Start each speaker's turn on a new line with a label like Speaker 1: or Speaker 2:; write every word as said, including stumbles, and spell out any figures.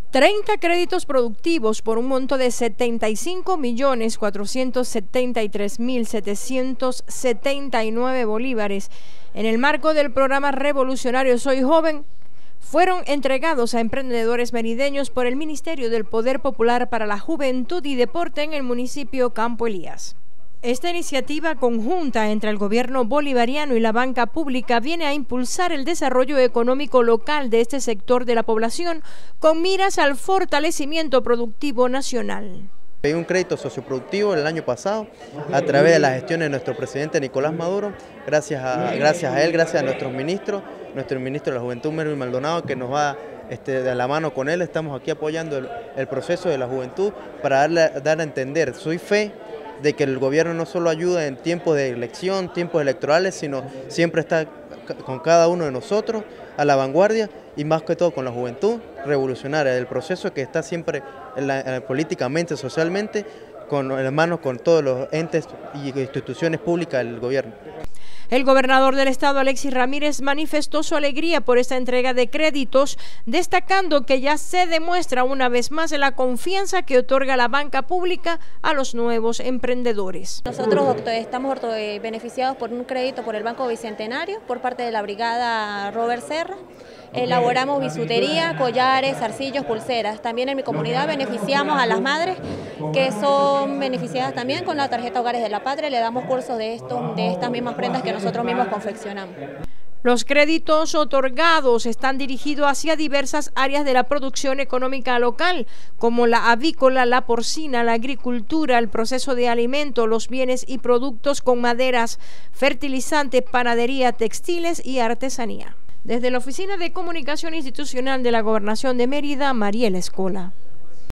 Speaker 1: treinta créditos productivos por un monto de setenta y cinco millones cuatrocientos setenta y tres mil setecientos setenta y nueve bolívares en el marco del programa revolucionario Soy Joven fueron entregados a emprendedores merideños por el Ministerio del Poder Popular para la Juventud y Deporte en el municipio Campo Elías. Esta iniciativa conjunta entre el gobierno bolivariano y la banca pública viene a impulsar el desarrollo económico local de este sector de la población con miras al fortalecimiento productivo nacional.
Speaker 2: Hay un crédito socioproductivo el año pasado a través de la gestión de nuestro presidente Nicolás Maduro, gracias a, gracias a él, gracias a nuestros ministros, nuestro ministro de la Juventud, Melvin Maldonado, que nos va este, de la mano con él. Estamos aquí apoyando el, el proceso de la juventud para darle, dar a entender, soy fe de que el gobierno no solo ayuda en tiempos de elección, tiempos electorales, sino siempre está con cada uno de nosotros a la vanguardia y más que todo con la juventud revolucionaria, el proceso que está siempre en la, en, políticamente, socialmente, con hermanos con todos los entes y instituciones públicas del gobierno.
Speaker 1: El gobernador del estado, Alexis Ramírez, manifestó su alegría por esta entrega de créditos, destacando que ya se demuestra una vez más la confianza que otorga la banca pública a los nuevos emprendedores.
Speaker 3: Nosotros estamos beneficiados por un crédito por el Banco Bicentenario por parte de la brigada Robert Serra. Elaboramos bisutería, collares, zarcillos, pulseras. También en mi comunidad beneficiamos a las madres que son beneficiadas también con la tarjeta Hogares de la Patria. Le damos cursos de, estos, de estas mismas prendas que nosotros mismos confeccionamos.
Speaker 1: Los créditos otorgados están dirigidos hacia diversas áreas de la producción económica local, como la avícola, la porcina, la agricultura, el proceso de alimentos, los bienes y productos con maderas, fertilizantes, panadería, textiles y artesanía. Desde la Oficina de Comunicación Institucional de la Gobernación de Mérida, Mariela Escola.